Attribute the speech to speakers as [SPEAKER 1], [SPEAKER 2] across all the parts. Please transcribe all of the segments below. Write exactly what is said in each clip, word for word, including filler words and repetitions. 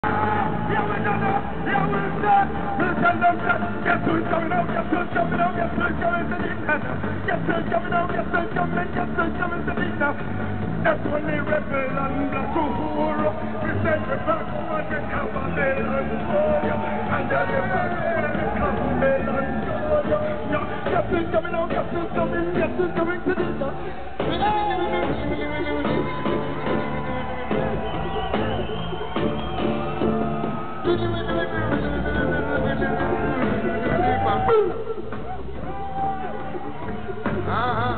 [SPEAKER 1] That's when they rebel and black to war. We send you back when they come and they learn for you. And then they back when they come and they learn for you. Yes, it's coming out, yes, it's coming, yes, it's coming to this. Uh-huh.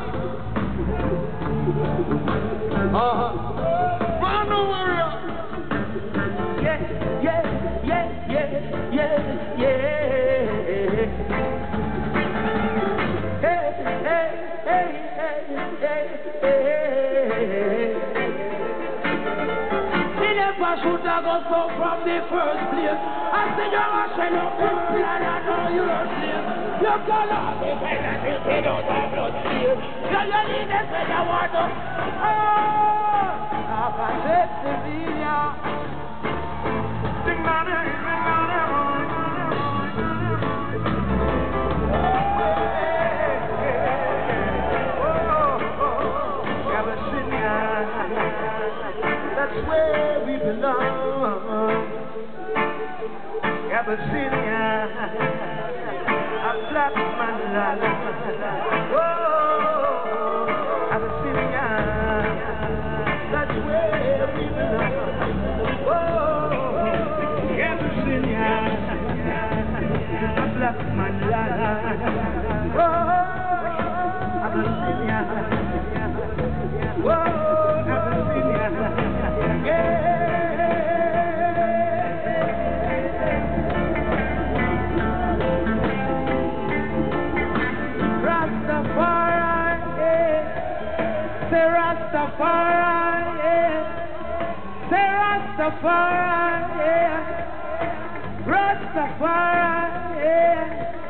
[SPEAKER 1] Uh-huh. Run the warrior. Yeah, yeah, yeah, yeah, yeah, yeah. Hey, hey, hey, hey, hey, hey. He never should have gone so from the first place. I said you're a shell of people and I know you're a slave. You cannot be pregnant if you don't have blood here. You're your leaders when you want to. Oh, Abyssinians. That's where we belong. Abyssinians, a black man land. Oh, Abyssinians, that's where we belong. Oh, Abyssinians, a black man land. Oh, Abyssinians. Oh. Rastafari, yeah. Say Rastafari, yeah. Rastafari, yeah.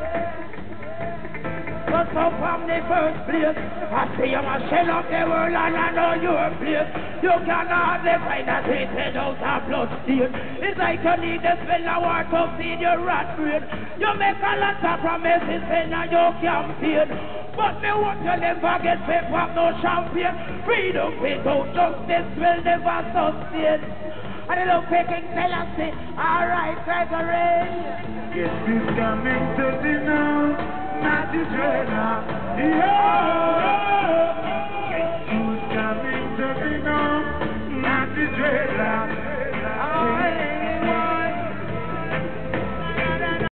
[SPEAKER 1] But so from the first place, I see you a shell of the world and I know your place. You cannot find a treated out of blood stain. It's like you need the smell of water to feed your rat brain. You make a lot of promises and you campaign. But me want you never get paid from no champagne. Freedom without justice will never sustain. And the love taking Selassie, alright Gregory. Yes, we're coming to dinner, not the trainer. Yeah.